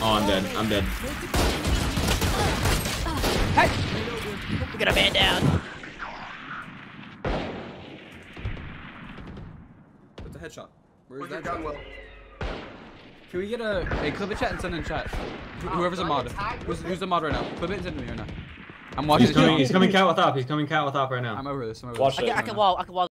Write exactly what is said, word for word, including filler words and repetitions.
Oh, I'm dead. I'm dead. Hey! We got a man down. What's a headshot? Where's that gun? Well, Can we get a, a clip it chat and send in chat? Wh Whoever's a mod. Who's, who's the mod right now? Clip it and send it to me right now. I'm watching He's this coming, shit. he's coming cat with up. He's coming cat with up right now. I'm over this. I'm over Watch this. I can, I can wall. I can wall.